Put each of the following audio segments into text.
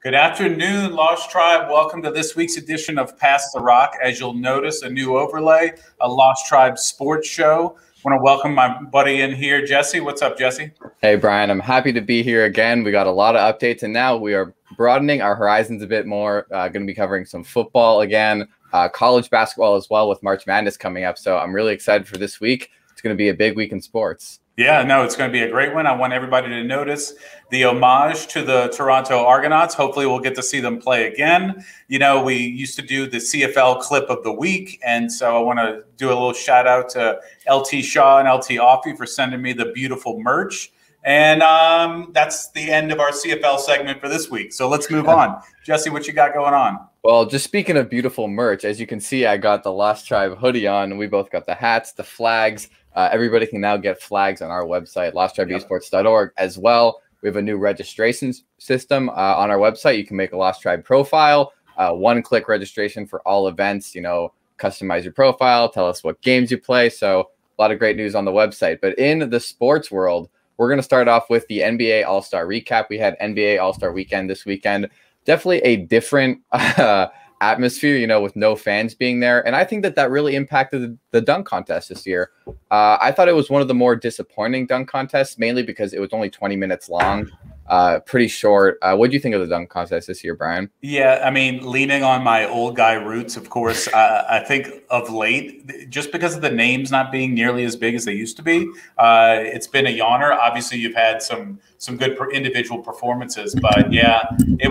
Good afternoon, Lost Tribe. Welcome to this week's edition of Pass the Rock. As you'll notice, a new overlay, a Lost Tribe sports show. I want to welcome my buddy in here, Jesse. What's up, Jesse? Hey, Brian. I'm happy to be here again. We got a lot of updates, and now we are broadening our horizons a bit more. Going to be covering some football again, college basketball as well with March Madness coming up. So I'm really excited for this week. It's going to be a big week in sports. Yeah, no, it's going to be a great one. I want everybody to notice the homage to the Toronto Argonauts. Hopefully we'll get to see them play again. You know, we used to do the CFL clip of the week, and so I want to do a little shout out to LT Shaw and LT Offie for sending me the beautiful merch. And that's the end of our CFL segment for this week. So let's move on. Jesse, what you got going on? Well, just speaking of beautiful merch, as you can see, I got the Lost Tribe hoodie on. We both got the hats, the flags. Everybody can now get flags on our website, losttribeesports.org as well. We have a new registration system on our website. You can make a Lost Tribe profile, one-click registration for all events, you know, customize your profile, tell us what games you play. So a lot of great news on the website. But in the sports world, we're going to start off with the NBA All-Star recap. We had NBA All-Star weekend this weekend. Definitely a different atmosphere, you know, with no fans being there. And I think that really impacted the dunk contest this year. I thought it was one of the more disappointing dunk contests, mainly because it was only 20 minutes long, pretty short. What do you think of the dunk contest this year, Brian? Yeah, I mean, leaning on my old guy roots, of course, I think of late, just because of the names not being nearly as big as they used to be, it's been a yawner. Obviously, you've had some good individual performances, but yeah, you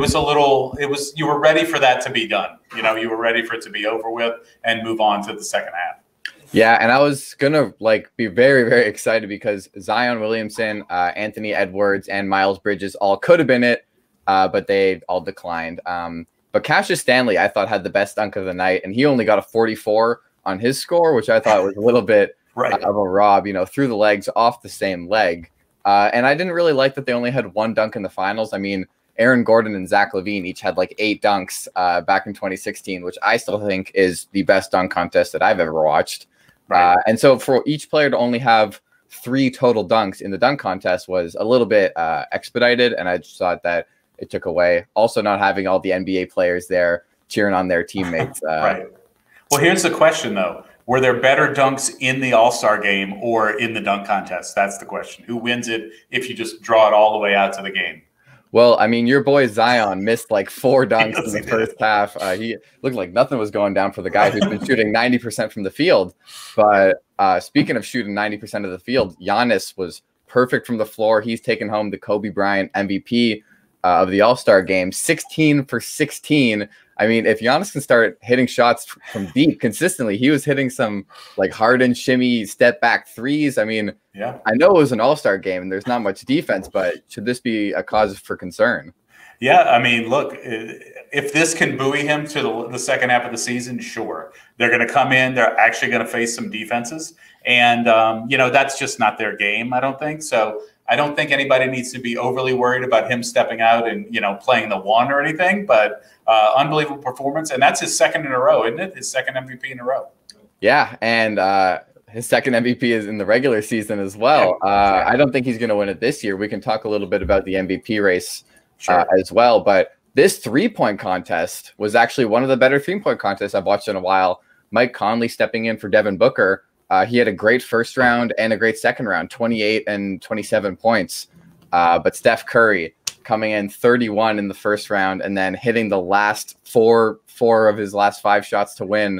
were ready for that to be done. You know, you were ready for it to be over with and move on to the second half. Yeah, and I was gonna be very, very excited because Zion Williamson, Anthony Edwards, and Miles Bridges all could have been it, but they all declined. But Cassius Stanley, I thought, had the best dunk of the night, and he only got a 44 on his score, which I thought was a little bit of a rob, you know, through the legs, off the same leg. And I didn't really like that they only had one dunk in the finals. I mean, Aaron Gordon and Zach LaVine each had like 8 dunks back in 2016, which I still think is the best dunk contest that I've ever watched. Right. And so for each player to only have 3 total dunks in the dunk contest was a little bit expedited, and I just thought that it took away. Also, not having all the NBA players there cheering on their teammates. Right. Well, here's the question, though. Were there better dunks in the All-Star game or in the dunk contest? That's the question. Who wins it if you just draw it all the way out to the game? Well, I mean, your boy Zion missed like 4 dunks in the first half. He looked like nothing was going down for the guy who's been shooting 90% from the field. But speaking of shooting 90% of the field, Giannis was perfect from the floor. He's taken home the Kobe Bryant MVP of the All-Star game, 16 for 16. I mean, if Giannis can start hitting shots from deep consistently, he was hitting some like Harden shimmy step back threes. I mean, yeah, I know it was an All-Star game and there's not much defense, but should this be a cause for concern? Yeah, I mean, look, if this can buoy him to the second half of the season, sure. They're going to come in. They're actually going to face some defenses. And, you know, that's just not their game, I don't think. So I don't think anybody needs to be overly worried about him stepping out and, you know, playing the one or anything. But unbelievable performance. And that's his second in a row, isn't it? His second MVP in a row. Yeah, and his second MVP is in the regular season as well. I don't think he's going to win it this year. We can talk a little bit about the MVP race as well. But this three-point contest was actually one of the better three-point contests I've watched in a while. Mike Conley stepping in for Devin Booker. He had a great first round and a great second round, 28 and 27 points. But Steph Curry coming in 31 in the first round and then hitting the last four of his last 5 shots to win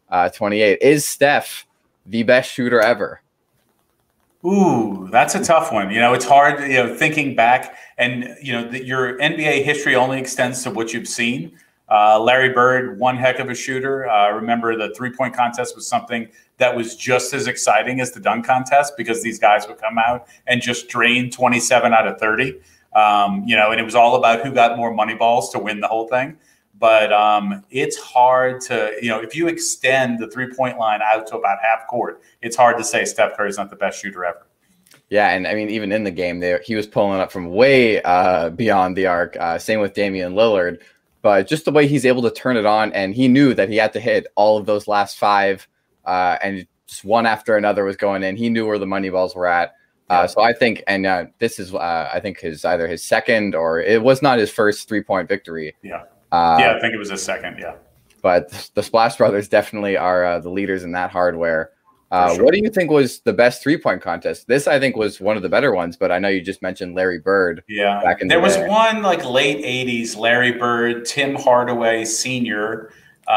28. Is Steph the best shooter ever? Ooh, that's a tough one. You know, it's hard, you know, thinking back and, you know, your NBA history only extends to what you've seen. Larry Bird, one heck of a shooter. Remember the three-point contest was something that was just as exciting as the dunk contest because these guys would come out and just drain 27 out of 30. You know, and it was all about who got more money balls to win the whole thing. But it's hard to, you know, if you extend the three-point line out to about half court, it's hard to say Steph Curry's not the best shooter ever. Yeah, and I mean, even in the game, he was pulling up from way beyond the arc. Same with Damian Lillard. But just the way he's able to turn it on, and he knew that he had to hit all of those last 5, and just one after another was going in. He knew where the money balls were at. So I think, and this is, I think either his second or it was not his first 3-point victory. Yeah. I think it was his second. Yeah. But the Splash Brothers definitely are the leaders in that hardware. Sure. What do you think was the best 3-point contest? This, I think, was one of the better ones, but I know you just mentioned Larry Bird. Yeah. Back in there was day. one like late 80s, Larry Bird, Tim Hardaway Sr.,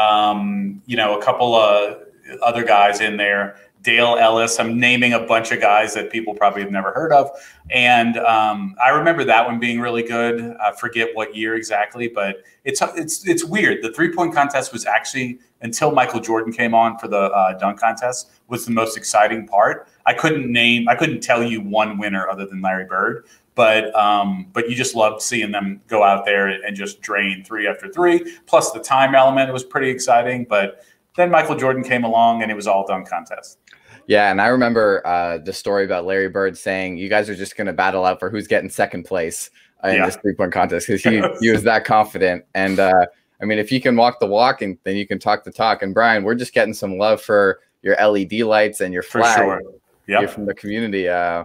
a couple of other guys in there. Dale Ellis. I'm naming a bunch of guys that people probably have never heard of. And I remember that one being really good. I forget what year exactly, but it's weird. The 3-point contest was actually, until Michael Jordan came on for the dunk contest, was the most exciting part. I couldn't tell you one winner other than Larry Bird. But you just loved seeing them go out there and just drain 3 after 3. Plus the time element was pretty exciting. But then Michael Jordan came along and it was all dunk contest. Yeah, and I remember the story about Larry Bird saying, you guys are just going to battle out for who's getting second place in this 3-point contest, because he was that confident. And I mean, if you can walk the walk, and then you can talk the talk. And Brian, we're just getting some love for your LED lights and your flag. For sure. You're from the community. I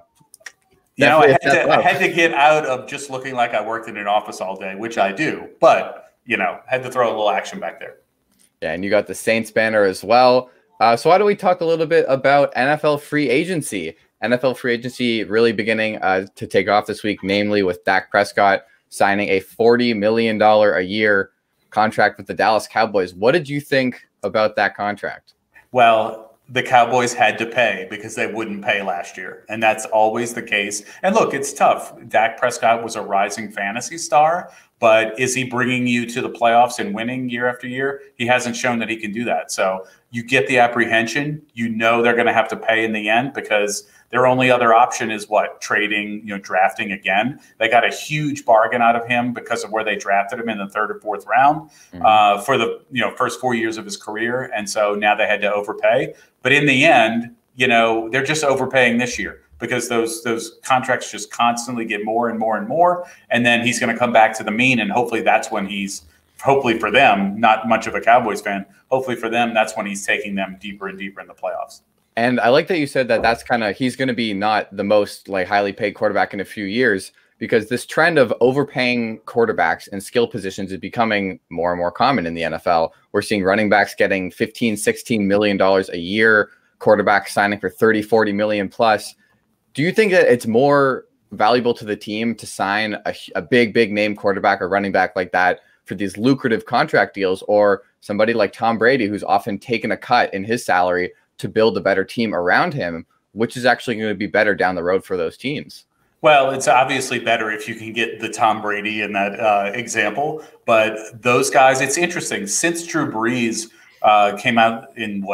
had to get out of just looking like I worked in an office all day, which I do. But, had to throw a little action back there. Yeah, and you got the Saints banner as well. So why don't we talk a little bit about NFL free agency? NFL free agency really beginning to take off this week, namely with Dak Prescott signing a $40 million a year contract with the Dallas Cowboys. What did you think about that contract? Well, the Cowboys had to pay because they wouldn't pay last year. And that's always the case. And look, it's tough. Dak Prescott was a rising fantasy star, but is he bringing you to the playoffs and winning year after year? He hasn't shown that he can do that. So you get the apprehension. They're going to have to pay in the end, because their only other option is trading, drafting again. They got a huge bargain out of him because of where they drafted him in the 3rd or 4th round for the first 4 years of his career. And so now they had to overpay. But in the end, they're just overpaying this year, because those contracts just constantly get more and more and more. And then he's going to come back to the mean. And hopefully that's when hopefully for them, not much of a Cowboys fan, hopefully for them, that's when he's taking them deeper and deeper in the playoffs. And I like that you said that that's he's going to be not the most highly paid quarterback in a few years, because this trend of overpaying quarterbacks and skill positions is becoming more and more common in the NFL. We're seeing running backs getting $15-16 million a year, quarterbacks signing for 30-40 million plus. Do you think that it's more valuable to the team to sign a big name quarterback or running back like that for these lucrative contract deals, or somebody like Tom Brady, who's often taken a cut in his salary to build a better team around him, which is actually going to be better down the road for those teams? Well, it's obviously better if you can get the Tom Brady in that example. But those guys, it's interesting. Since Drew Brees came out in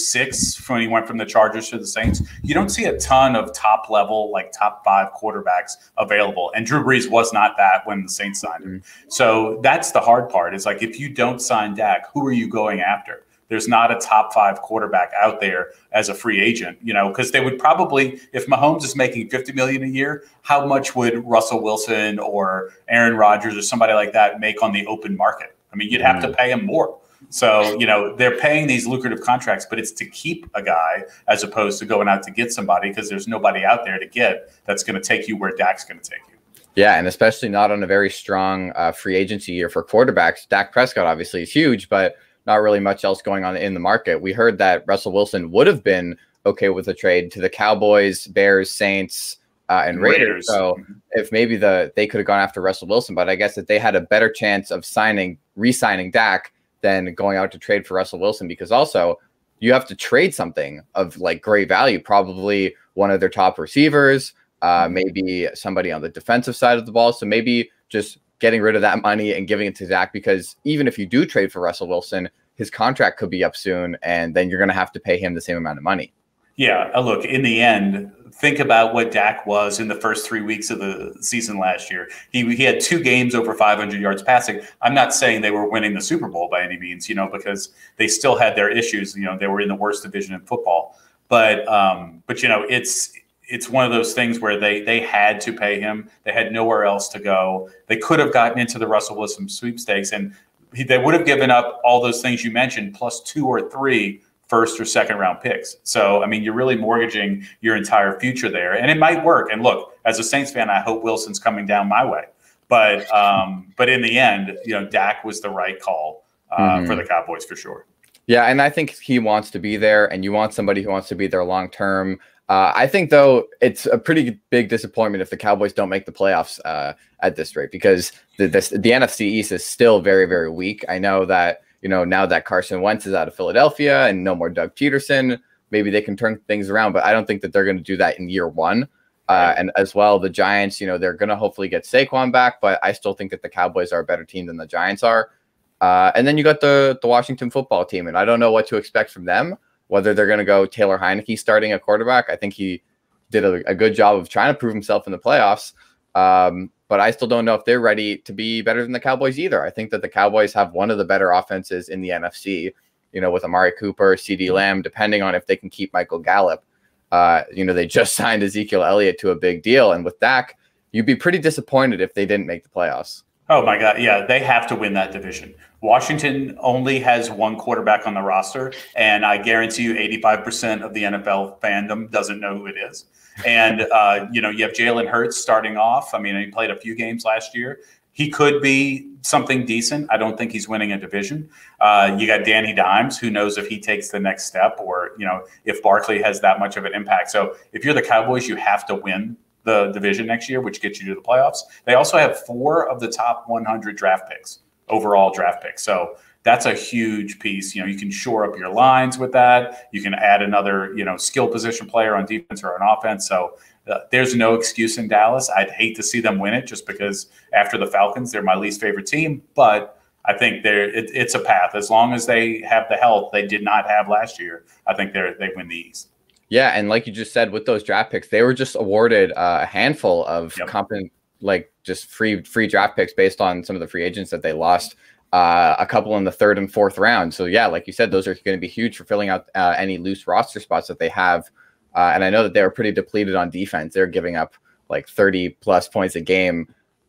06 when he went from the Chargers to the Saints, you don't see a ton of top level, top 5 quarterbacks available. And Drew Brees was not that when the Saints signed him. So that's the hard part. It's if you don't sign Dak, who are you going after? There's not a top 5 quarterback out there as a free agent, because they would probably, if Mahomes is making $50 million a year, how much would Russell Wilson or Aaron Rodgers or somebody like that make on the open market? I mean, you'd have to pay him more. So, they're paying these lucrative contracts, but it's to keep a guy as opposed to going out to get somebody, because there's nobody out there to get that's going to take you where Dak's going to take you. Yeah, and especially not on a very strong free agency year for quarterbacks. Dak Prescott obviously is huge, but not really much else going on in the market. We heard that Russell Wilson would have been okay with a trade to the Cowboys, Bears, Saints, and Raiders. So if maybe they could have gone after Russell Wilson, but I guess that they had a better chance of re-signing Dak than going out to trade for Russell Wilson, because also you have to trade something of great value, probably one of their top receivers, maybe somebody on the defensive side of the ball. So maybe just getting rid of that money and giving it to Dak, because even if you do trade for Russell Wilson, his contract could be up soon, and then you're going to have to pay him the same amount of money. Yeah, look, in the end, think about what Dak was in the first 3 weeks of the season last year. He had 2 games over 500 yards passing. I'm not saying they were winning the Super Bowl by any means, because they still had their issues. They were in the worst division in football. But it's one of those things where they had to pay him. They had nowhere else to go. They could have gotten into the Russell Wilson sweepstakes, and they would have given up all those things you mentioned, plus 2 or 3 first or second round picks. So, I mean, you're really mortgaging your entire future there, and it might work. And look, as a Saints fan, I hope Wilson's coming down my way. But in the end, Dak was the right call for the Cowboys for sure. Yeah, and I think he wants to be there, and you want somebody who wants to be there long term. I think, though, it's a pretty big disappointment if the Cowboys don't make the playoffs at this rate, because the NFC East is still very, very weak. I know that, now that Carson Wentz is out of Philadelphia and no more Doug Peterson, maybe they can turn things around, but I don't think that they're going to do that in year one. And as well, the Giants, they're going to hopefully get Saquon back, but I still think that the Cowboys are a better team than the Giants are. And then you got the Washington football team, and I don't know what to expect from them, whether they're going to go Taylor Heineke starting a quarterback. I think he did a good job of trying to prove himself in the playoffs. But I still don't know if they're ready to be better than the Cowboys either. I think that the Cowboys have one of the better offenses in the NFC, with Amari Cooper, CeeDee Lamb, depending on if they can keep Michael Gallup. They just signed Ezekiel Elliott to a big deal. And with Dak, you'd be pretty disappointed if they didn't make the playoffs. Oh, my God. Yeah, they have to win that division. Washington only has one quarterback on the roster, and I guarantee you 85% of the NFL fandom doesn't know who it is. And, you have Jalen Hurts starting off. I mean, he played a few games last year. He could be something decent. I don't think he's winning a division. You got Danny Dimes, who knows if he takes the next step or, if Barkley has that much of an impact. So if you're the Cowboys, you have to win the division next year, which gets you to the playoffs. They also have 4 of the top 100 draft picks, overall draft picks. So that's a huge piece. You can shore up your lines with that. You can add another, skill position player on defense or on offense. So there's no excuse in Dallas. I'd hate to see them win it just because after the Falcons, they're my least favorite team. But I think it's a path. As long as they have the health they did not have last year, I think they win the East. Yeah, and like you just said, with those draft picks, they were just awarded a handful of competent, just free draft picks based on some of the free agents that they lost. A couple in the 3rd and 4th round. So yeah, like you said, those are going to be huge for filling out any loose roster spots that they have. And I know that they were pretty depleted on defense. They're giving up 30 plus points a game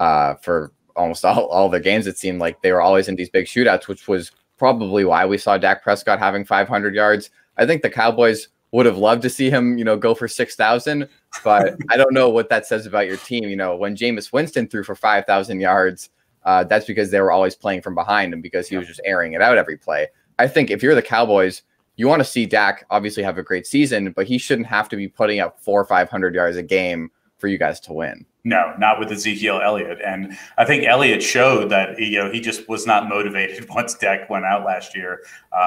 for almost all their games. It seemed like they were always in these big shootouts, which was probably why we saw Dak Prescott having 500 yards. I think the Cowboys would have loved to see him, go for 6,000, but I don't know what that says about your team. When Jameis Winston threw for 5,000 yards, that's because they were always playing from behind and because he was just airing it out every play. I think if you're the Cowboys, you want to see Dak obviously have a great season, but he shouldn't have to be putting up 400 or 500 yards a game for you guys to win. No, not with Ezekiel Elliott. And I think Elliott showed that, he just was not motivated once Dak went out last year.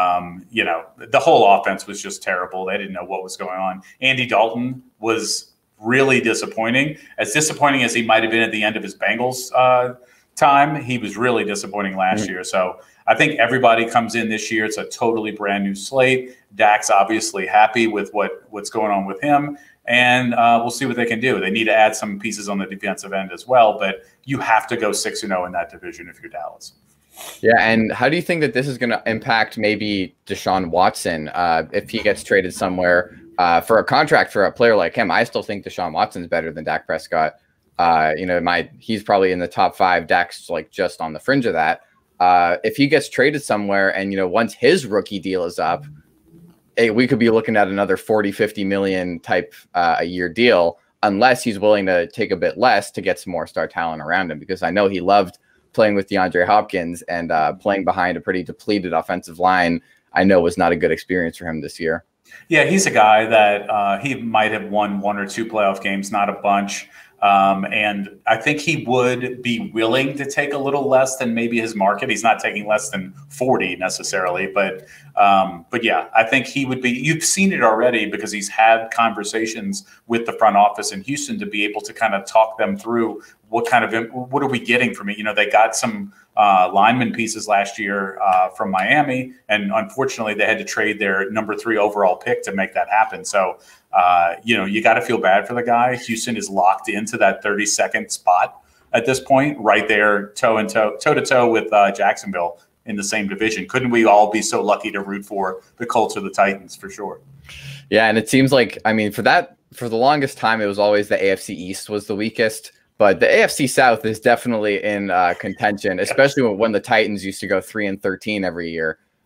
The whole offense was just terrible. They didn't know what was going on. Andy Dalton was really disappointing as he might have been at the end of his Bengals time. He was really disappointing last year. So I think everybody comes in this year. It's a totally brand new slate. Dak's obviously happy with what's going on with him. And we'll see what they can do. They need to add some pieces on the defensive end as well, but you have to go 6-0 in that division if you're Dallas. Yeah, and how do you think that this is going to impact maybe Deshaun Watson if he gets traded somewhere for a contract for a player like him? I still think Deshaun Watson's better than Dak Prescott. He's probably in the top 5. Dak's just on the fringe of that. If he gets traded somewhere and, once his rookie deal is up, we could be looking at another 40-50 million type a year deal, unless he's willing to take a bit less to get some more star talent around him, because I know he loved playing with DeAndre Hopkins, and playing behind a pretty depleted offensive line, I know was not a good experience for him this year. Yeah, he's a guy that he might have won 1 or 2 playoff games, not a bunch. And I think he would be willing to take a little less than maybe his market. He's not taking less than 40 necessarily, but yeah, I think he would be. You've seen it already because he's had conversations with the front office in Houston to be able to kind of talk them through what are we getting from it. They got some lineman pieces last year from Miami, and unfortunately they had to trade their number 3 overall pick to make that happen. So you got to feel bad for the guy. Houston is locked into that 32nd spot at this point, right there, toe to toe with Jacksonville in the same division. Couldn't we all be so lucky to root for the Colts or the Titans for sure? Yeah, and it seems like, for the longest time, it was always the AFC East was the weakest. But the AFC South is definitely in contention, especially when the Titans used to go 3-13 every year.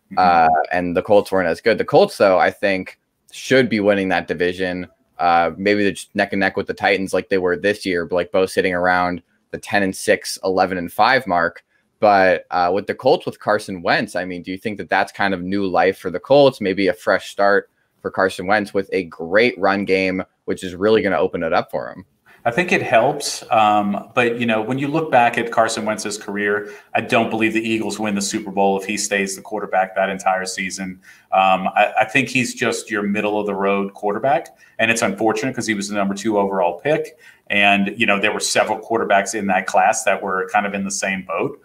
and the Colts weren't as good. The Colts, though, I think should be winning that division. Maybe they're just neck and neck with the Titans like they were this year, but like both sitting around the 10-6, 11-5 mark. But with the Colts, with Carson Wentz, I mean, do you think that that's kind of new life for the Colts? Maybe a fresh start for Carson Wentz with a great run game, which is really going to open it up for him. I think it helps. But, when you look back at Carson Wentz's career, I don't believe the Eagles win the Super Bowl if he stays the quarterback that entire season. I think he's just your middle of the road quarterback. And it's unfortunate because he was the number 2 overall pick. And, there were several quarterbacks in that class that were kind of in the same boat.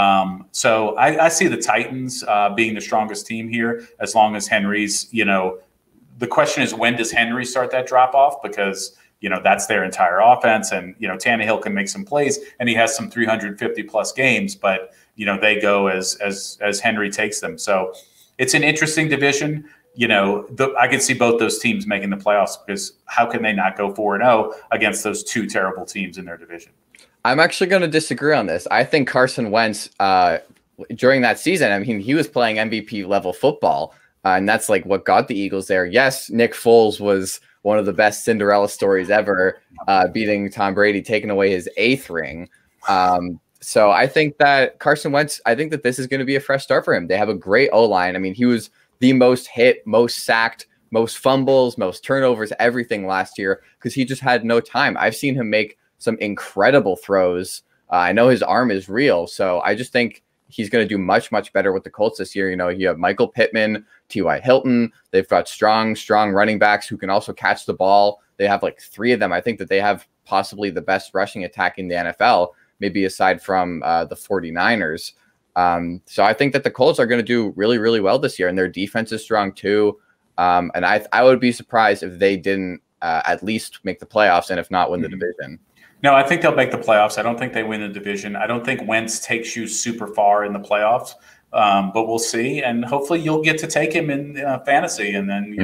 So I see the Titans being the strongest team here as long as Henry's, the question is, when does Henry start that drop off? Because that's their entire offense. And, Tannehill can make some plays and he has some 350 plus games, but, they go as Henry takes them. So it's an interesting division. I could see both those teams making the playoffs because how can they not go 4-0 against those 2 terrible teams in their division? I'm actually going to disagree on this. I think Carson Wentz, during that season, I mean, he was playing MVP level football, and that's like what got the Eagles there. Yes, Nick Foles was one of the best Cinderella stories ever, beating Tom Brady, taking away his 8th ring. So I think that Carson Wentz, I think that this is going to be a fresh start for him. They have a great O-line. I mean, he was the most hit, most sacked, most fumbles, most turnovers, everything last year because he just had no time. I've seen him make some incredible throws. I know his arm is real. So I just think he's going to do much, much better with the Colts this year. You have Michael Pittman, T.Y. Hilton. They've got strong running backs who can also catch the ball. They have like 3 of them. I think that they have possibly the best rushing attack in the NFL, maybe aside from the 49ers. So I think that the Colts are going to do really, really well this year, and their defense is strong too. And I would be surprised if they didn't at least make the playoffs, and if not, win the division. No, I think they'll make the playoffs. I don't think they win the division. I don't think Wentz takes you super far in the playoffs, but we'll see. And hopefully you'll get to take him in fantasy. And then,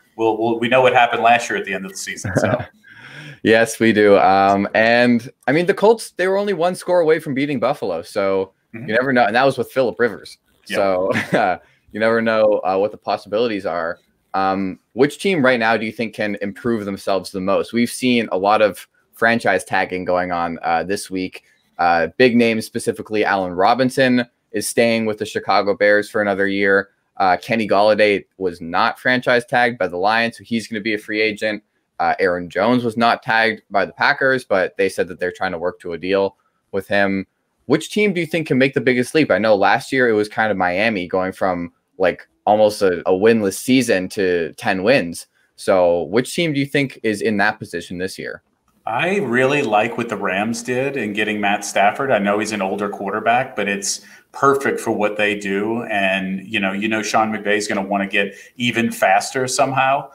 we know what happened last year at the end of the season. So. Yes, we do. And I mean, the Colts, they were only 1 score away from beating Buffalo. So you never know. And that was with Phillip Rivers. Yep. So you never know what the possibilities are. Which team right now do you think can improve themselves the most? We've seen a lot of franchise tagging going on this week. Big names, specifically Allen Robinson, is staying with the Chicago Bears for another year. Kenny Golladay was not franchise tagged by the Lions, so he's going to be a free agent. Aaron Jones was not tagged by the Packers, but they said that they're trying to work to a deal with him. Which team do you think can make the biggest leap? I know last year it was kind of Miami going from like almost a winless season to 10 wins. So which team do you think is in that position this year? I really like what the Rams did in getting Matt Stafford. I know he's an older quarterback, but it's perfect for what they do. And, Sean McVay is going to want to get even faster somehow.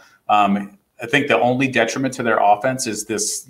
I think the only detriment to their offense is this,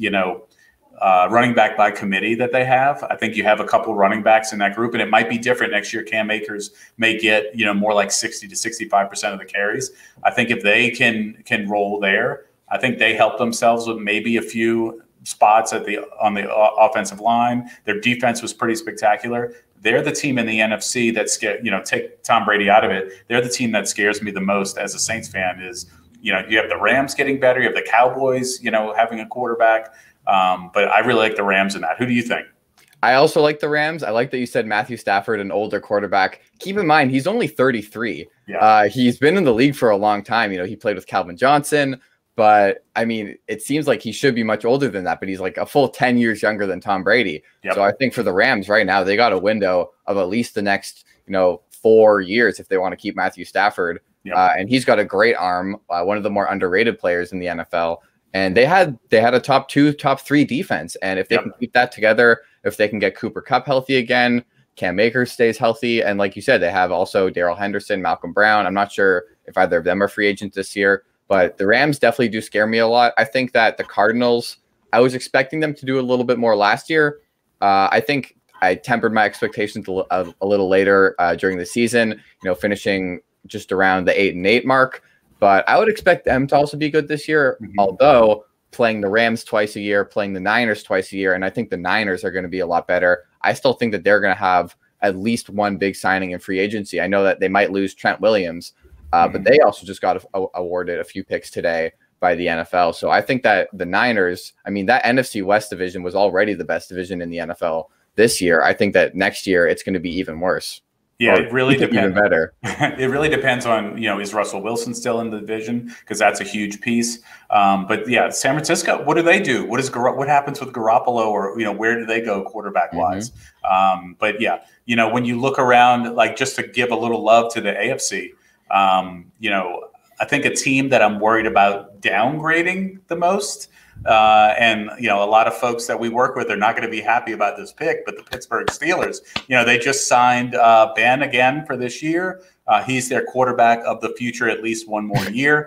running back by committee that they have. I think you have a couple running backs in that group, and it might be different next year. Cam Akers may get, more like 60 to 65% of the carries. I think if they can roll there, I think they help themselves with maybe a few spots on the offensive line. Their defense was pretty spectacular. They're the team in the NFC that take Tom Brady out of it. They're the team that scares me the most as a Saints fan is, you have the Rams getting better. You have the Cowboys, having a quarterback. But I really like the Rams in that. Who do you think? I also like the Rams. I like that you said Matthew Stafford, an older quarterback. Keep in mind, he's only 33. Yeah. He's been in the league for a long time. He played with Calvin Johnson. But, I mean, it seems like he should be much older than that, but he's like a full 10 years younger than Tom Brady. Yep. So I think for the Rams right now, they got a window of at least the next, 4 years if they want to keep Matthew Stafford. Yep. And he's got a great arm, one of the more underrated players in the NFL. And they had a top 2, top 3 defense. And if they can keep that together, if they can get Cooper Kupp healthy again, Cam Akers stays healthy. And like you said, they have also Darrell Henderson, Malcolm Brown. I'm not sure if either of them are free agents this year. But the Rams definitely do scare me a lot. I think that the Cardinals, I was expecting them to do a little bit more last year. I think I tempered my expectations a little later during the season, finishing just around the 8-8 mark. But I would expect them to also be good this year, although playing the Rams twice a year, playing the Niners twice a year, and I think the Niners are going to be a lot better. I still think that they're going to have at least one big signing in free agency. I know that they might lose Trent Williams, but they also just got awarded a few picks today by the NFL. So I think that the Niners, I mean, that NFC West division was already the best division in the NFL this year. I think that next year it's going to be even worse. Yeah, it really depends. Even better. It really depends on, is Russell Wilson still in the division? Because that's a huge piece. But yeah, San Francisco, what do they do? What happens with Garoppolo, or, where do they go quarterback wise? But yeah, when you look around, like, just to give a little love to the AFC, I think a team that I'm worried about downgrading the most, and a lot of folks that we work with are not going to be happy about this pick, but the Pittsburgh Steelers, they just signed Ben again for this year. He's their quarterback of the future, at least one more year.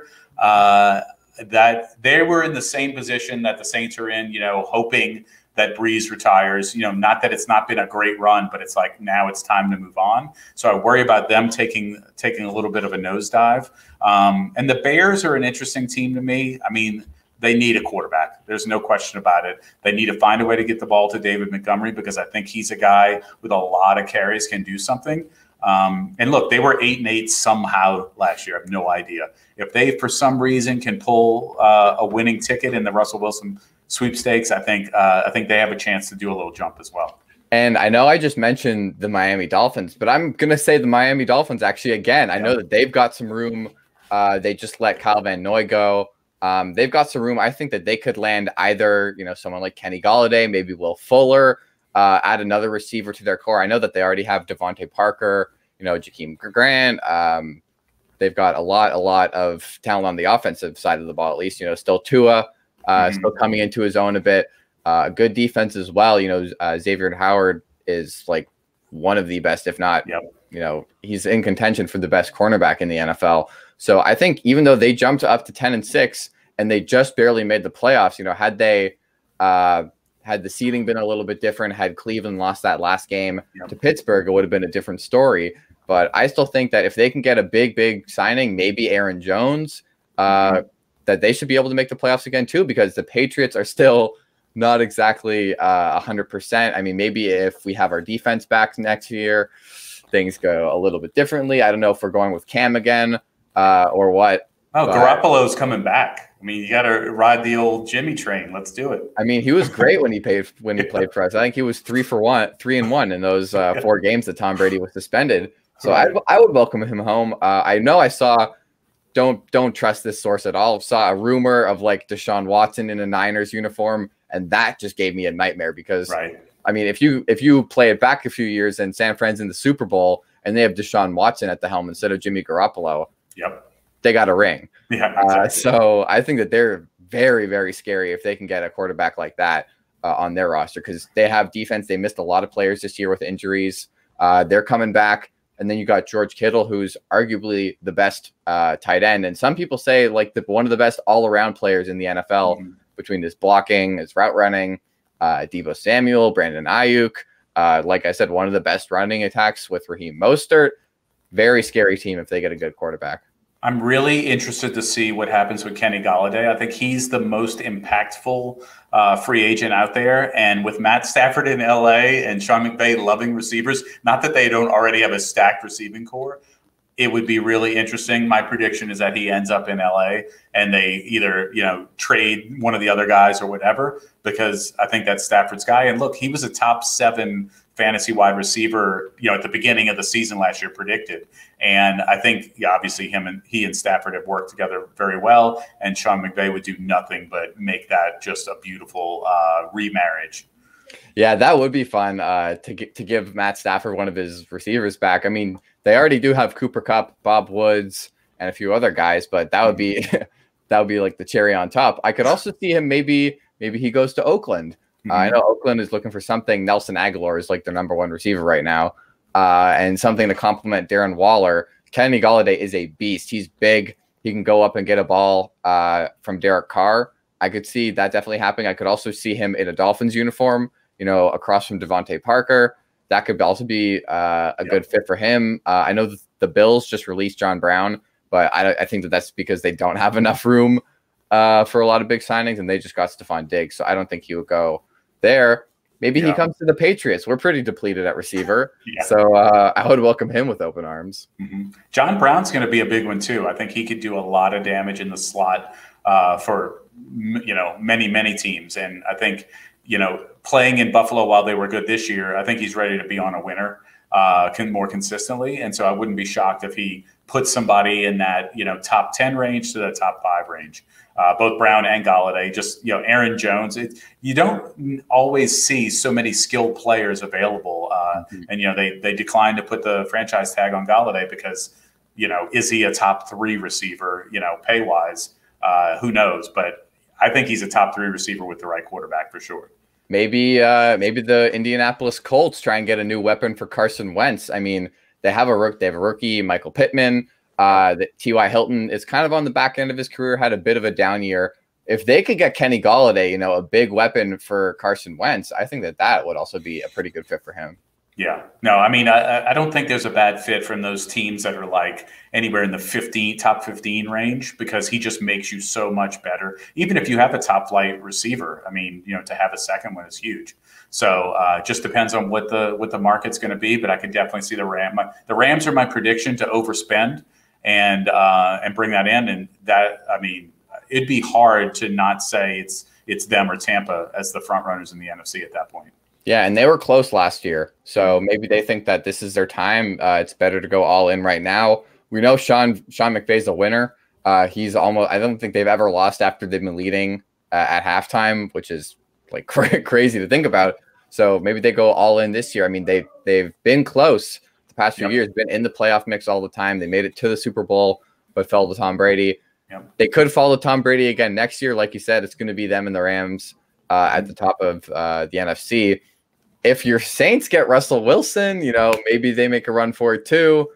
That they were in the same position that the Saints are in, hoping that Breeze retires. Not that it's not been a great run, but it's like now it's time to move on. So I worry about them taking a little bit of a nosedive. And the Bears are an interesting team to me. I mean, they need a quarterback. There's no question about it. They need to find a way to get the ball to David Montgomery, because I think he's a guy with a lot of carries, can do something. And look, they were 8-8 somehow last year. I have no idea. If they, for some reason, can pull a winning ticket in the Russell Wilson sweepstakes, I think they have a chance to do a little jump as well. And I know I just mentioned the Miami Dolphins, but I'm going to say the Miami Dolphins actually again. I know that they've got some room. They just let Kyle Van Noy go. They've got some room. I think that they could land either, someone like Kenny Golladay, maybe Will Fuller, add another receiver to their core. I know that they already have Devontae Parker, Jakeem Grant. They've got a lot of talent on the offensive side of the ball, at least, still Tua, still coming into his own a bit. Good defense as well. Xavier Howard is like one of the best, if not, he's in contention for the best cornerback in the NFL. So I think even though they jumped up to 10-6 and they just barely made the playoffs, had they had the seeding been a little bit different, had Cleveland lost that last game to Pittsburgh, it would have been a different story. But I still think that if they can get a big signing, maybe Aaron Jones, that they should be able to make the playoffs again too, because the Patriots are still not exactly 100%. I mean, maybe if we have our defense back next year, things go a little bit differently. I don't know if we're going with Cam again or what. Oh, Garoppolo's coming back. I mean, you got to ride the old Jimmy train. Let's do it. I mean, he was great when he played for us. I think he was 3-1 in those 4 games that Tom Brady was suspended. So I would welcome him home. I know I saw. Don't trust this source at all. Saw a rumor of like Deshaun Watson in a Niners uniform, and that just gave me a nightmare because I mean, if you play it back a few years and San Fran's in the Super Bowl and they have Deshaun Watson at the helm instead of Jimmy Garoppolo, they got a ring. Yeah, exactly. So I think that they're very, very scary if they can get a quarterback like that on their roster, because they have defense. They missed a lot of players this year with injuries. They're coming back. And then you got George Kittle, who's arguably the best tight end. And some people say like one of the best all-around players in the NFL between his blocking, his route running, Deebo Samuel, Brandon Ayuk. Like I said, one of the best running attacks with Raheem Mostert. Very scary team if they get a good quarterback. I'm really interested to see what happens with Kenny Golladay. I think he's the most impactful free agent out there. And with Matt Stafford in LA and Sean McVay loving receivers, not that they don't already have a stacked receiving core, it would be really interesting. My prediction is that he ends up in LA and they either, trade one of the other guys or whatever, because I think that's Stafford's guy. And look, he was a top 7 fantasy wide receiver, at the beginning of the season last year predicted. And I think, obviously he and Stafford have worked together very well, and Sean McVay would do nothing but make that just a beautiful remarriage. Yeah, that would be fun to give Matt Stafford one of his receivers back. I mean, they already do have Cooper Kupp, Bob Woods, and a few other guys, but that would be like the cherry on top. I could also see him maybe he goes to Oakland. I know Oakland is looking for something. Nelson Aguilar is like their number 1 receiver right now, and something to complement Darren Waller. Kenny Golladay is a beast. He's big. He can go up and get a ball from Derek Carr. I could see that definitely happening. I could also see him in a Dolphins uniform, across from Devontae Parker. That could also be a good fit for him. I know the Bills just released John Brown, but I think that's because they don't have enough room for a lot of big signings, and they just got Stephon Diggs. So I don't think he would go there. Maybe he comes to the Patriots. We're pretty depleted at receiver. Yeah. So I would welcome him with open arms. John Brown's going to be a big one too. I think he could do a lot of damage in the slot for, many, many teams. And I think, playing in Buffalo while they were good this year, I think he's ready to be on a winner more consistently. And so I wouldn't be shocked if he puts somebody in that, top 10 range to the top 5 range. Both Brown and Galladay, just, Aaron Jones. You don't always see so many skilled players available. And, they declined to put the franchise tag on Galladay because, is he a top 3 receiver, pay wise? Who knows? But I think he's a top 3 receiver with the right quarterback for sure. Maybe the Indianapolis Colts try and get a new weapon for Carson Wentz. I mean, they have a rookie, Michael Pittman. T.Y. Hilton is kind of on the back end of his career, had a bit of a down year. If they could get Kenny Galladay, a big weapon for Carson Wentz, I think that would also be a pretty good fit for him. Yeah. No, I mean, I don't think there's a bad fit from those teams that are like anywhere in the top 15 range, because he just makes you so much better. Even if you have a top flight receiver, I mean, to have a second one is huge. So just depends on what the market's going to be. But I could definitely see the Rams are my prediction to overspend and bring that in. And that, I mean, it'd be hard to not say it's them or Tampa as the front runners in the NFC at that point. Yeah, and they were close last year, so maybe they think that this is their time. It's better to go all in right now. We know Sean McVay's a winner. He's almost. I don't think they've ever lost after they've been leading at halftime, which is like crazy to think about. So maybe they go all in this year. I mean, they've been close the past few years, been in the playoff mix all the time. They made it to the Super Bowl, but fell to Tom Brady. They could fall to Tom Brady again next year. Like you said, it's going to be them and the Rams at the top of the NFC. If your Saints get Russell Wilson, maybe they make a run for it too.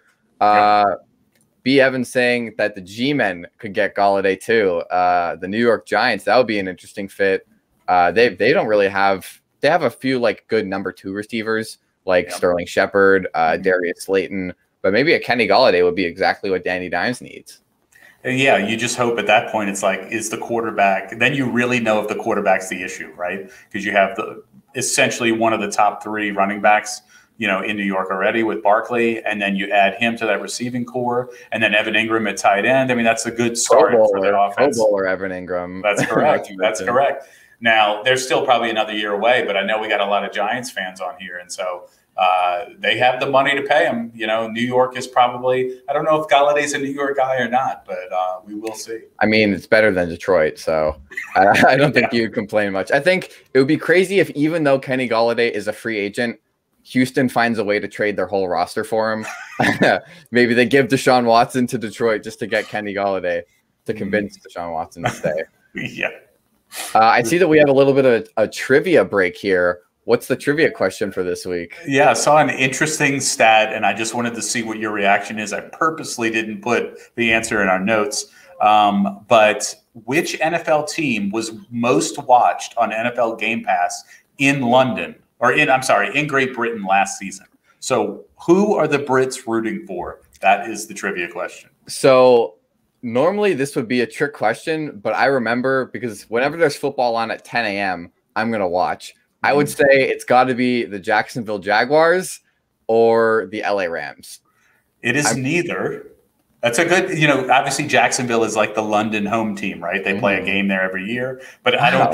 B. Evans saying that the G-Men could get Galladay too. The New York Giants, that would be an interesting fit. They don't really have – they have a few like good number 2 receivers like Sterling Shepard, Darius Slayton. But maybe a Kenny Galladay would be exactly what Danny Dimes needs. Yeah, you just hope at that point it's like, is the quarterback – then you really know if the quarterback's the issue, right? Because you have essentially one of the top 3 running backs, in New York already with Barkley, and then you add him to that receiving core, and then Evan Ingram at tight end. I mean, that's a good start for their offense. Pro Bowler Evan Ingram. That's correct. That's correct. Now, they're still probably another year away, but I know we got a lot of Giants fans on here, and so they have the money to pay him. New York is probably – I don't know if Galladay's a New York guy or not, but we will see. I mean, it's better than Detroit, so I don't think you'd complain much. I think it would be crazy if, even though Kenny Galladay is a free agent, Houston finds a way to trade their whole roster for him. Maybe they give Deshaun Watson to Detroit just to get Kenny Galladay to convince Deshaun Watson to stay. Yeah. I see that we have a little bit of a trivia break here. What's the trivia question for this week? Yeah, I saw an interesting stat, and I just wanted to see what your reaction is. I purposely didn't put the answer in our notes. But which NFL team was most watched on NFL Game Pass in London, or in Great Britain last season? So who are the Brits rooting for? That is the trivia question. So normally this would be a trick question, but I remember, because whenever there's football on at 10 a.m., I'm going to watch. I would say it's got to be the Jacksonville Jaguars or the LA Rams. It is neither. That's a good, obviously Jacksonville is like the London home team, right? They play a game there every year, but I don't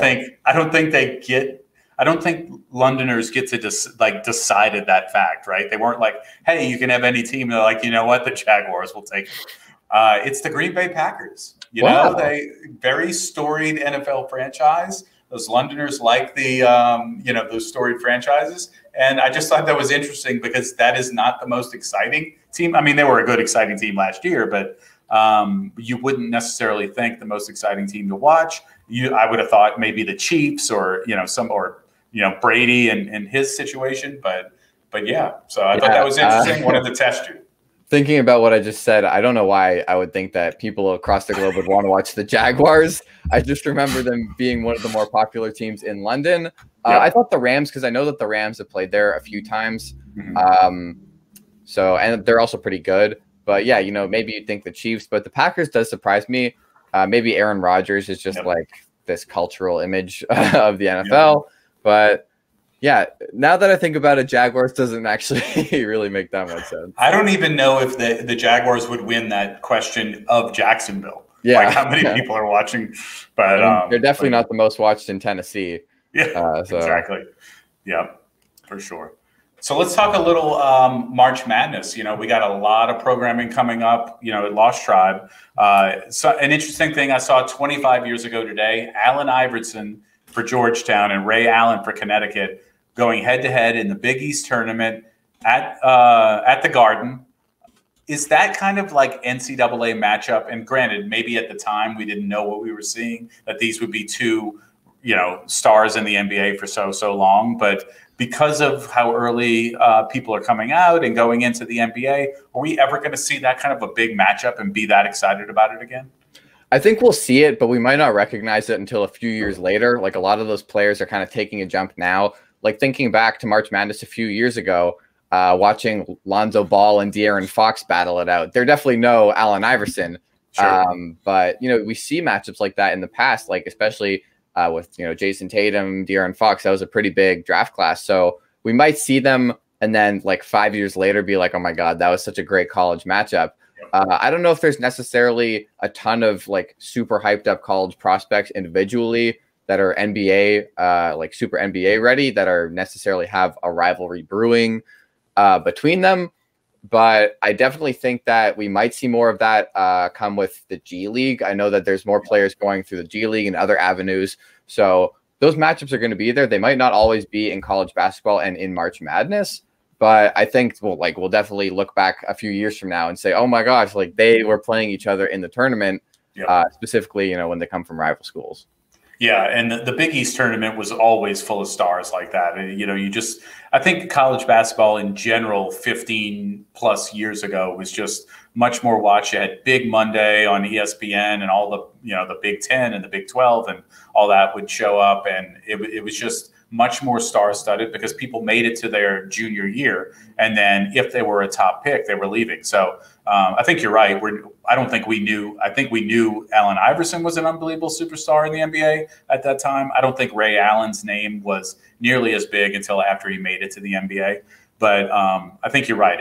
think Londoners get to decided that fact, right? They weren't like, hey, you can have any team. They're like, you know what? The Jaguars will take it. It's the Green Bay Packers. They very storied NFL franchise. Those Londoners like the, those storied franchises. And I just thought that was interesting because that is not the most exciting team. I mean, they were a good, exciting team last year, but you wouldn't necessarily think the most exciting team to watch. I would have thought maybe the Chiefs or, Brady and his situation. But yeah, so I thought that was interesting. Wanted to test you. Thinking about what I just said, I don't know why I would think that people across the globe would want to watch the Jaguars. I just remember them being one of the more popular teams in London. I thought the Rams, because I know that the Rams have played there a few times. And they're also pretty good. But yeah, maybe you'd think the Chiefs, but the Packers does surprise me. Maybe Aaron Rodgers is just like this cultural image of the NFL. But Yeah, now that I think about it, Jaguars doesn't actually really make that much sense. I don't even know if the Jaguars would win that question of Jacksonville. Like Yeah, how many people are watching, but I mean, they're definitely but not the most watched in Tennessee. yeah, So exactly. Yeah, for sure. So let's talk a little March Madness. You know, we got a lot of programming coming up, you know, at Lost Tribe. So an interesting thing I saw 25 years ago today, Allen Iverson for Georgetown and Ray Allen for Connecticut going head to head in the Big East tournament at the Garden. Is that kind of like NCAA matchup? And granted, maybe at the time we didn't know what we were seeing, that these would be two, you know, stars in the NBA for so long. But because of how early people are coming out and going into the NBA, are we ever going to see that kind of a big matchup and be that excited about it again? I think we'll see it, but we might not recognize it until a few years later. Like a lot of those players are kind of taking a jump now. Like thinking back to March Madness a few years ago, watching Lonzo Ball and De'Aaron Fox battle it out. There definitely no Allen Iverson. Sure. But, you know, we see matchups like that in the past, like especially with, you know, Jason Tatum, De'Aaron Fox. That was a pretty big draft class. So we might see them and then like 5 years later be like, oh my God, that was such a great college matchup. I don't know if there's necessarily a ton of like super hyped up college prospects individually that are NBA, like super NBA ready, that are necessarily have a rivalry brewing between them. But I definitely think that we might see more of that come with the G League. I know that there's more players going through the G League and other avenues. So those matchups are going to be there. They might not always be in college basketball and in March Madness. But I think we'll definitely look back a few years from now and say, oh my gosh, like they were playing each other in the tournament, specifically, you know, when they come from rival schools. Yeah, and the Big East tournament was always full of stars like that. And, you know, I think college basketball in general, 15 plus years ago, was just much more watched. You had Big Monday on ESPN and all the, you know, the Big 10 and the Big 12 and all that would show up. And it was just much more star-studded because people made it to their junior year. And then if they were a top pick, they were leaving. So I think you're right. I think we knew Allen Iverson was an unbelievable superstar in the NBA at that time. I don't think Ray Allen's name was nearly as big until after he made it to the NBA. But I think you're right.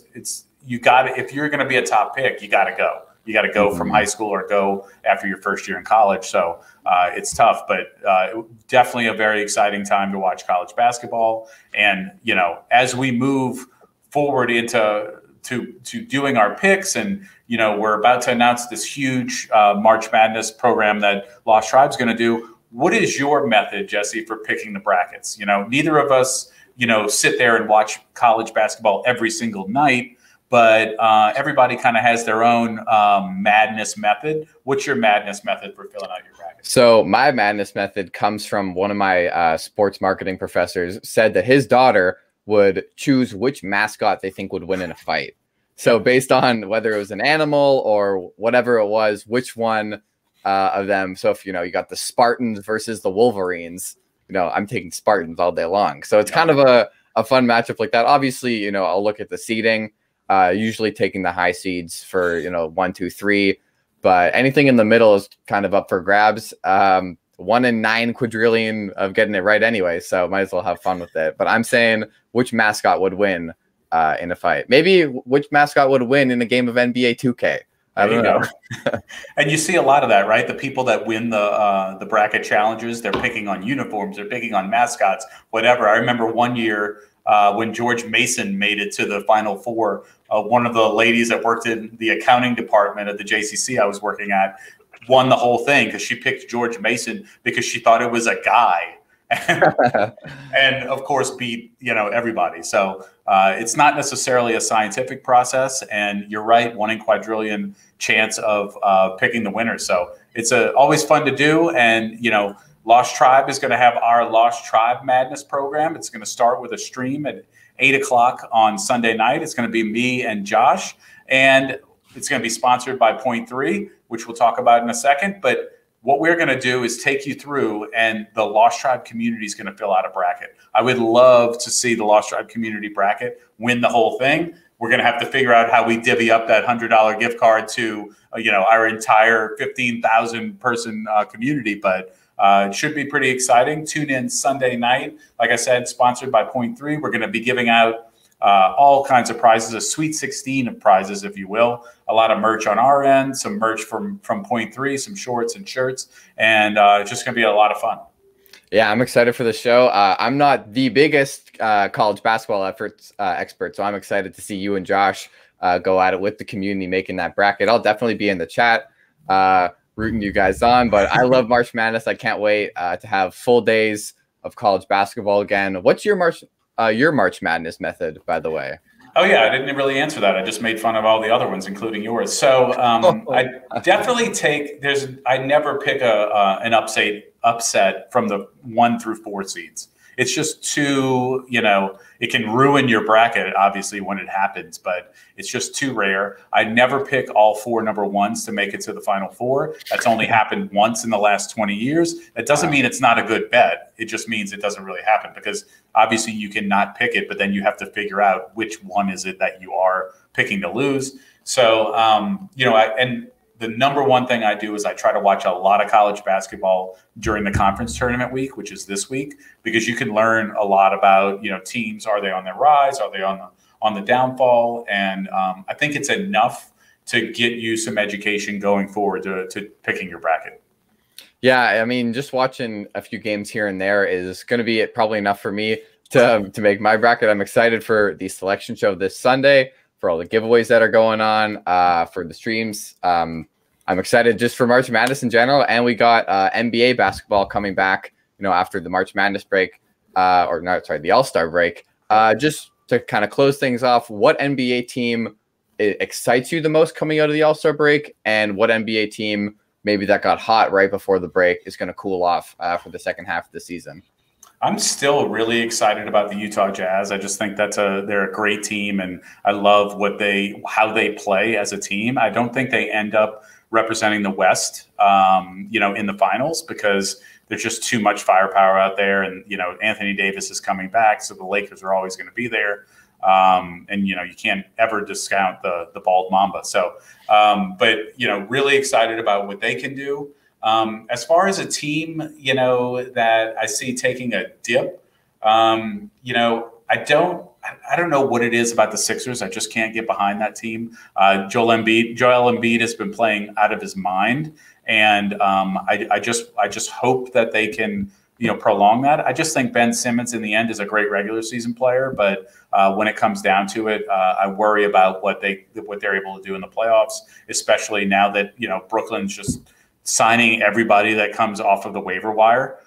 If you're going to be a top pick, you got to go. You got to go from high school or go after your first year in college. So it's tough, but definitely a very exciting time to watch college basketball. And, you know, as we move forward into doing our picks, and, you know, we're about to announce this huge March Madness program that Lost Tribe's going to do. What is your method, Jesse, for picking the brackets? You know, neither of us, you know, sit there and watch college basketball every single night. But everybody kind of has their own madness method. What's your madness method for filling out your bracket? So my madness method comes from one of my sports marketing professors. Said that his daughter would choose which mascot they think would win in a fight. So based on whether it was an animal or whatever it was, which one of them. So if, you know, you got the Spartans versus the Wolverines, you know, I'm taking Spartans all day long. So it's kind of a fun matchup like that. Obviously, you know, I'll look at the seeding. Usually taking the high seeds for, you know, 1, 2, 3, but anything in the middle is kind of up for grabs. 1 in 9 quadrillion of getting it right anyway, so might as well have fun with it. But I'm saying which mascot would win in a fight. Maybe which mascot would win in a game of NBA 2K. I don't know. And you see a lot of that, right? The people that win the bracket challenges, they're picking on uniforms, they're picking on mascots, whatever. I remember one year when George Mason made it to the Final Four, one of the ladies that worked in the accounting department at the JCC I was working at won the whole thing because she picked George Mason because she thought it was a guy. And of course beat, you know, everybody. So it's not necessarily a scientific process, and you're right, 1 in quadrillion chance of picking the winner. So it's always fun to do. And, you know, Lost Tribe is going to have our Lost Tribe Madness program. It's going to start with a stream at 8 o'clock on Sunday night. It's going to be me and Josh, and it's going to be sponsored by Point 3, which we'll talk about in a second. But what we're going to do is take you through, and the Lost Tribe community is going to fill out a bracket. I would love to see the Lost Tribe community bracket win the whole thing. We're going to have to figure out how we divvy up that $100 gift card to, you know, our entire 15,000 person community. But It should be pretty exciting. Tune in Sunday night. Like I said, sponsored by Point 3. We're going to be giving out all kinds of prizes, a Sweet 16 of prizes, if you will. A lot of merch on our end, some merch from Point 3, some shorts and shirts, and it's just going to be a lot of fun. Yeah, I'm excited for the show. I'm not the biggest college basketball expert, so I'm excited to see you and Josh go at it with the community, making that bracket. I'll definitely be in the chat rooting you guys on, but I love March Madness. I can't wait to have full days of college basketball again. What's your March Madness method, by the way? Oh, yeah, I didn't really answer that. I just made fun of all the other ones, including yours. So I definitely I never pick an upset from the 1 through 4 seeds. It's just too, it can ruin your bracket, obviously, when it happens, but it's just too rare. I never pick all 4 number 1s to make it to the Final Four. That's only happened once in the last 20 years. That doesn't mean it's not a good bet. It just means it doesn't really happen, because obviously you cannot pick it, but then you have to figure out which one is it that you are picking to lose. So, and the number one thing I do is I try to watch a lot of college basketball during the conference tournament week, which is this week, because you can learn a lot about, teams. Are they on their rise? Are they on the downfall? And I think it's enough to get you some education going forward to picking your bracket. Yeah, I mean, just watching a few games here and there is going to be probably enough for me to make my bracket. I'm excited for the selection show this Sunday, for all the giveaways that are going on, for the streams. I'm excited just for March Madness in general. And we got NBA basketball coming back, after the March Madness break, the All-Star break. Just to kind of close things off, what NBA team excites you the most coming out of the All-Star break? And what NBA team maybe that got hot right before the break is going to cool off for the second half of the season? I'm still really excited about the Utah Jazz. I just think they're a great team, and I love how they play as a team. I don't think they end up representing the West, in the finals, because there's just too much firepower out there. And, Anthony Davis is coming back, so the Lakers are always going to be there. And, you can't ever discount the bald Mamba. So, but, really excited about what they can do. As far as a team, that I see taking a dip, I don't know what it is about the Sixers. I just can't get behind that team. Joel Embiid has been playing out of his mind, and I just hope that they can prolong that. I just think Ben Simmons in the end is a great regular season player, but when it comes down to it, I worry about what they're able to do in the playoffs, especially now that Brooklyn's just signing everybody that comes off of the waiver wire,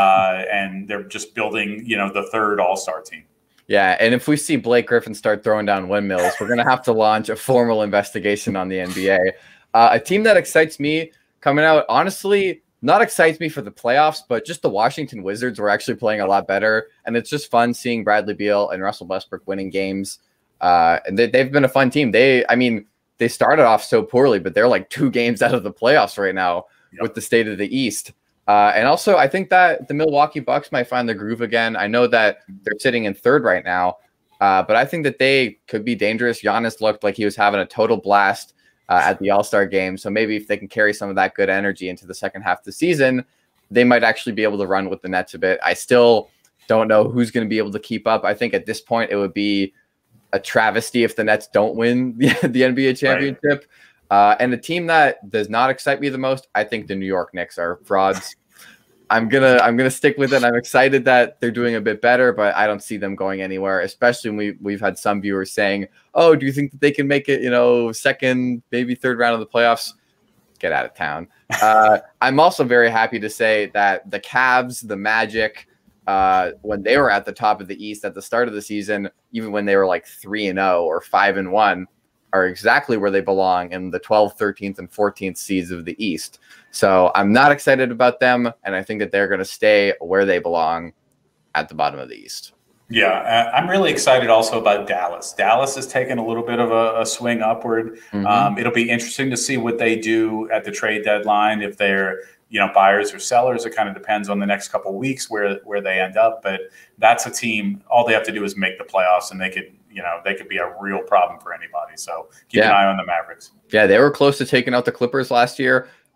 and they're just building the third All-Star team. Yeah, and if we see Blake Griffin start throwing down windmills, we're going to have to launch a formal investigation on the NBA. A team that excites me coming out, honestly, not excites me for the playoffs, but just the Washington Wizards were actually playing a lot better. And it's just fun seeing Bradley Beal and Russell Westbrook winning games. And they've been a fun team. They started off so poorly, but they're like 2 games out of the playoffs right now with the state of the East. And also, I think that the Milwaukee Bucks might find the groove again. I know that they're sitting in 3rd right now, but I think that they could be dangerous. Giannis looked like he was having a total blast at the All-Star game. So maybe if they can carry some of that good energy into the second half of the season, they might actually be able to run with the Nets a bit. I still don't know who's going to be able to keep up. I think at this point, it would be a travesty if the Nets don't win the NBA championship. Right. And the team that does not excite me the most, I think the New York Knicks are frauds. I'm gonna stick with it. I'm excited that they're doing a bit better, but I don't see them going anywhere. Especially when we've had some viewers saying, "Oh, do you think that they can make it? Second, maybe 3rd round of the playoffs?" Get out of town. I'm also very happy to say that the Cavs, the Magic, when they were at the top of the East at the start of the season, even when they were like 3-0 or 5-1, are exactly where they belong in the 12th, 13th, and 14th seeds of the East. So I'm not excited about them, and I think that they're going to stay where they belong at the bottom of the East. Yeah, I'm really excited also about Dallas. Dallas has taken a little bit of a swing upward. Mm-hmm. It'll be interesting to see what they do at the trade deadline, if they're buyers or sellers. It kind of depends on the next couple of weeks where they end up. But that's a team. All they have to do is make the playoffs, and they could be a real problem for anybody. So keep an eye on the Mavericks. Yeah, they were close to taking out the Clippers last year.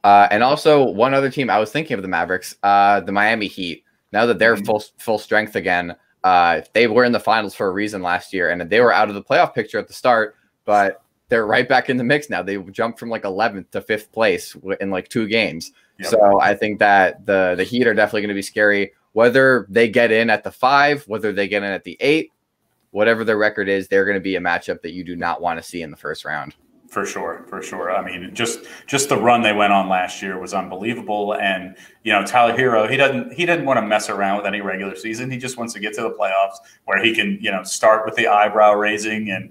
And also one other team, I was thinking of the Mavericks, the Miami Heat. Now that they're full strength again, they were in the finals for a reason last year, and they were out of the playoff picture at the start, but they're right back in the mix now. They jumped from like 11th to 5th place in like 2 games. Yep. So I think that the Heat are definitely going to be scary. Whether they get in at the 5, whether they get in at the 8, whatever their record is, they're going to be a matchup that you do not want to see in the first round. For sure, for sure. I mean, just the run they went on last year was unbelievable. And Tyler Hero, he didn't want to mess around with any regular season. He just wants to get to the playoffs where he can start with the eyebrow raising and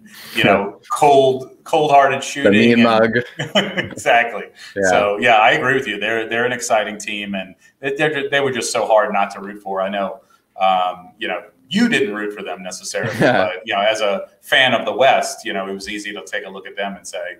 cold-hearted shooting. The mean mug. Exactly. Yeah. So yeah, I agree with you. They're an exciting team, and they were just so hard not to root for. I know. You didn't root for them necessarily, but as a fan of the West, it was easy to take a look at them and say,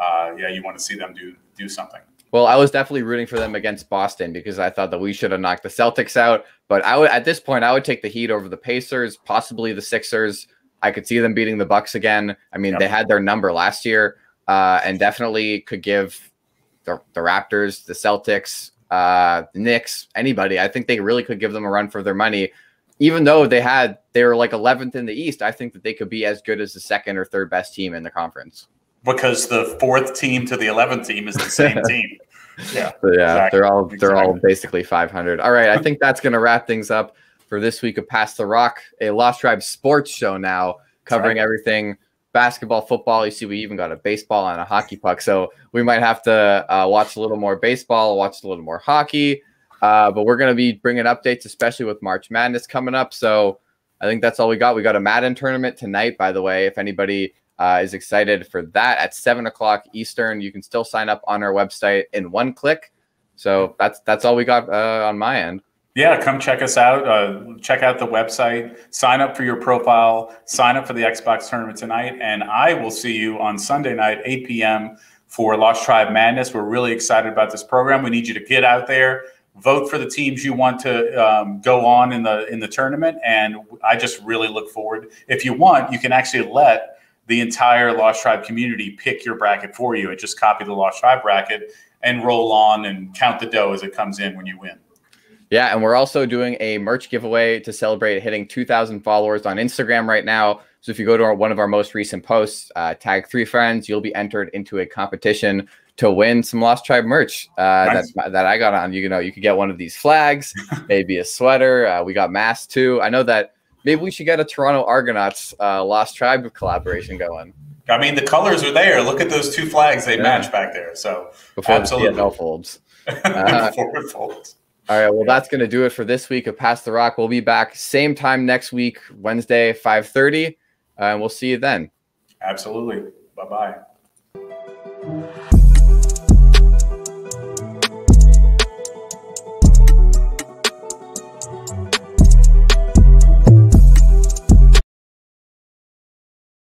you want to see them do something. Well, I was definitely rooting for them against Boston because I thought that we should have knocked the Celtics out. But at this point, I would take the Heat over the Pacers, possibly the Sixers. I could see them beating the Bucks again. I mean, They had their number last year, and definitely could give the Raptors, the Celtics, the Knicks, anybody. I think they really could give them a run for their money. Even though they were like 11th in the East, I think that they could be as good as the 2nd or 3rd best team in the conference. Because the 4th team to the 11th team is the same team. Yeah, exactly. They're all basically 500. All right, I think that's going to wrap things up for this week of Pass the Rock, a Lost Tribe sports show now covering everything basketball, football. You see, we even got a baseball and a hockey puck, so we might have to watch a little more baseball, watch a little more hockey. But we're going to be bringing updates, especially with March Madness coming up. So I think that's all we got. We got a Madden tournament tonight, by the way. If anybody is excited for that at 7 o'clock Eastern, you can still sign up on our website in one click. So that's all we got on my end. Yeah, come check us out. Check out the website. Sign up for your profile. Sign up for the Xbox tournament tonight. And I will see you on Sunday night, 8 p.m. for Lost Tribe Madness. We're really excited about this program. We need you to get out there. Vote for the teams you want to go on in the tournament, and I just really look forward. If you want, you can actually let the entire Lost Tribe community pick your bracket for you, and just copy the Lost Tribe bracket and roll on and count the dough as it comes in when you win. Yeah, and we're also doing a merch giveaway to celebrate hitting 2,000 followers on Instagram right now. So if you go to one of our most recent posts, tag 3 friends, you'll be entered into a competition to win some Lost Tribe merch nice. that I got on. You could get one of these flags, maybe a sweater. We got masks too. I know that maybe we should get a Toronto Argonauts Lost Tribe collaboration going. I mean, the colors are there. Look at those 2 flags; they match back there. So before absolutely. The PFL folds. Before it folds. All right. Well, that's going to do it for this week of Pass the Rock. We'll be back same time next week, Wednesday, 5:30, and we'll see you then. Absolutely. Bye-bye.